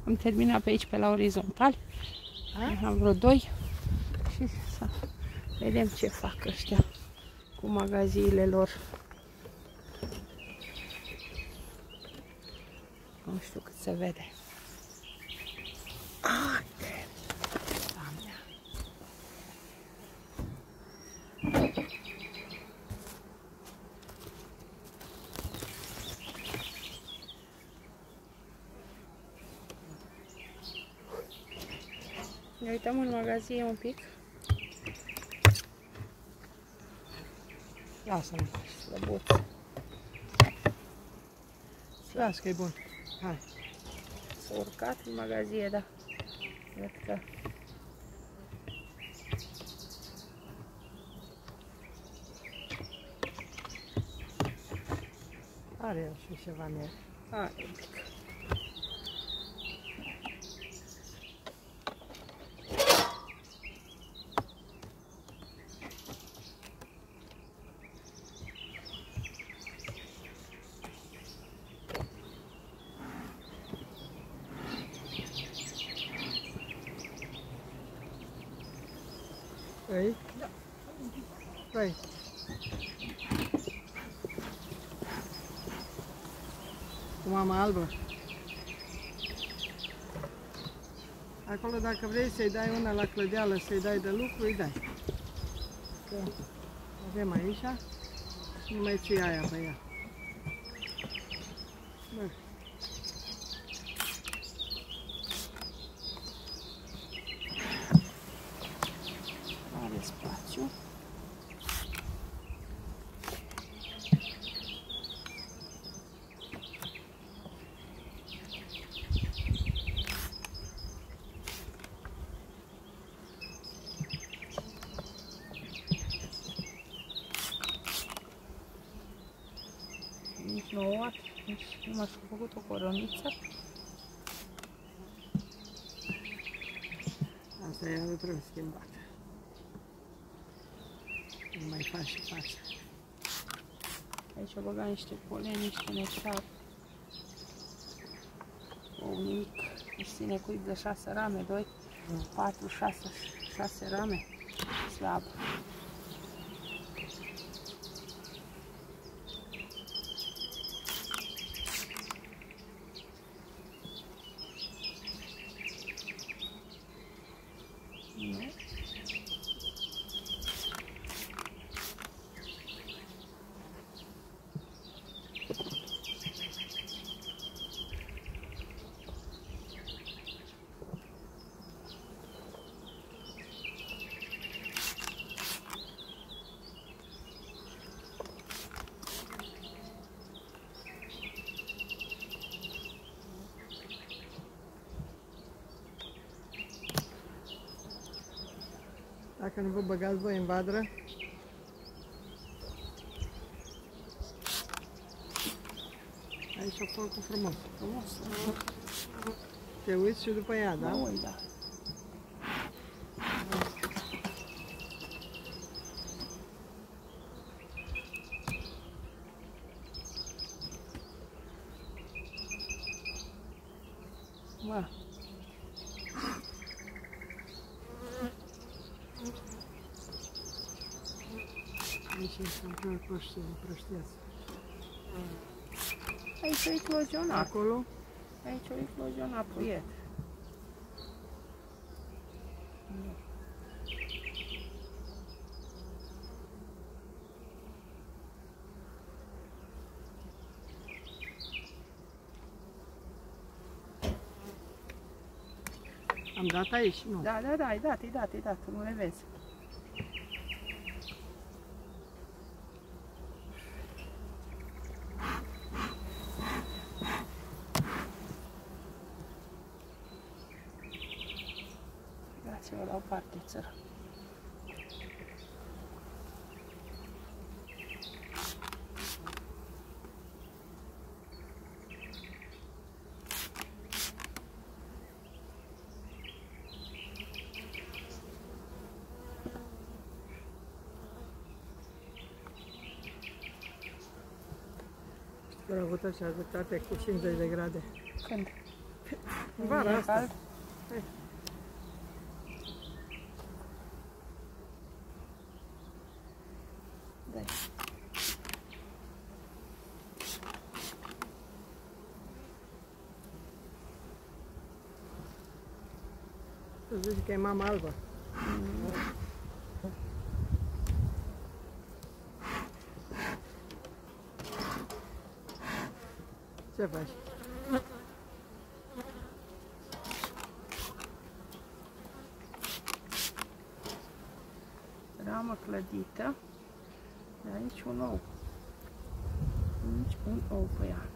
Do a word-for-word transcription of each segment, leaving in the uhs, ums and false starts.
Am terminat pe aici, pe la orizontal. Am vreo doi. Și să vedem ce fac ăștia cu magaziile lor. Nu știu cât se vede. Haide! Doamne! Ne uităm în magazie un pic. Lasă-mă. Slăbuț. Lasă că e bun. Hai. S-a urcat în magazie, da. Cred că... Are el și ceva miel. Are un pic. Vrei? Da. Vrei? Cu mama albă. Acolo dacă vrei să-i dai una la clădeală, să-i dai de lucru, îi dai. Că avem aici, nu mai ții aia pe ea. Bă. Are spațiu. Nici nu o at, nici nu m-aș fi făcut o coroniță. Asta e, nu trebuie schimbat. Nu mai faci și faci. Aici o băgat niște poleni, niște nectar. O nimic. Își ține cuib de șase rame, doi, patru, șase, șase rame. Slab. Nu. Dacă nu vă băgați voi în vadră, aici o porcul frumos. Frumos. Te uiți și după ea, da? Mă uit, da. Bă. Aici sunt proștii, proștiați. Aici o eclozionat. Acolo? Aici o eclozionat, priet. Am dat aici? Nu. Da, da, da, ai dat, ai dat, ai dat, nu le vezi. Dați-vă la o parte, țără. Au avut așa dreptate cu cincizeci de grade. Când? Vara asta. Hai. Dai. Tu zici că e mama albă. Mm. Ce faci? Ramă clădită. De aici un ou. Aici un ou pe ea.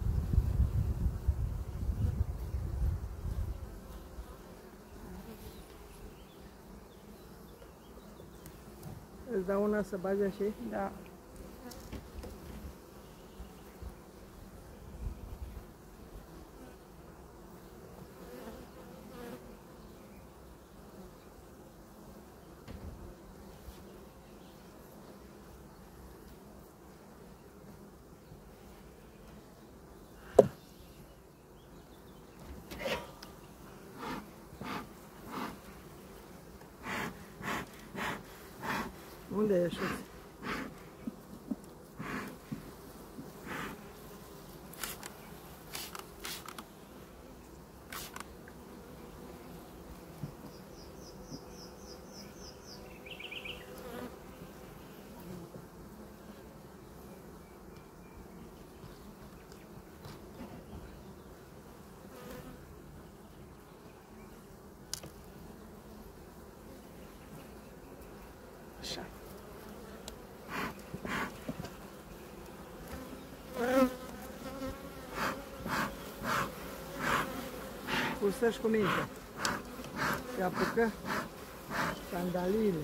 Îți dau una să bagi așa? Da. Unde ești? Așa. Pulsăși cu minte. Și apucă sandaliile.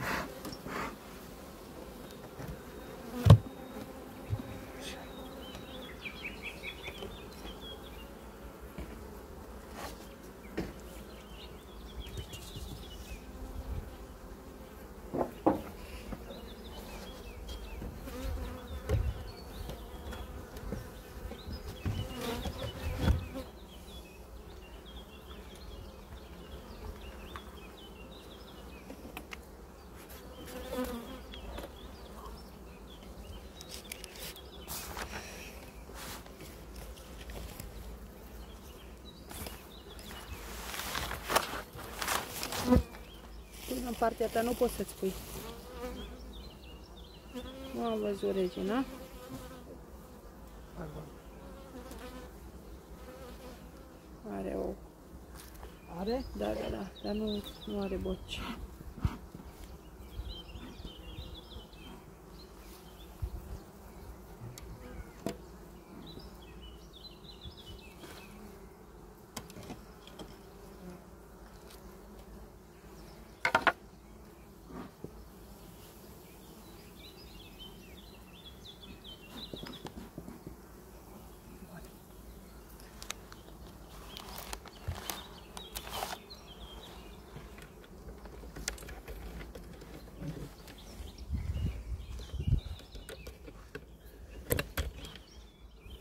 Până în partea ta nu poți să-ți pui. Nu am văzut regina. Are ou. Are? Da, da, da, dar nu, nu are boci.